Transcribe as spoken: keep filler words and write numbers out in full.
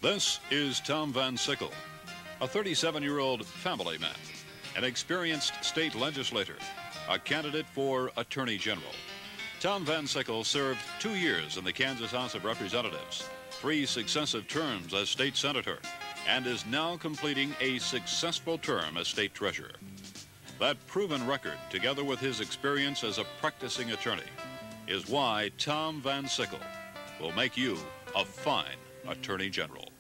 This is Tom Van Sickle, a thirty-seven-year-old family man, an experienced state legislator, a candidate for Attorney General. Tom Van Sickle served two years in the Kansas House of Representatives, three successive terms as state senator, and is now completing a successful term as state treasurer. That proven record, together with his experience as a practicing attorney, is why Tom Van Sickle will make you a fine Attorney General.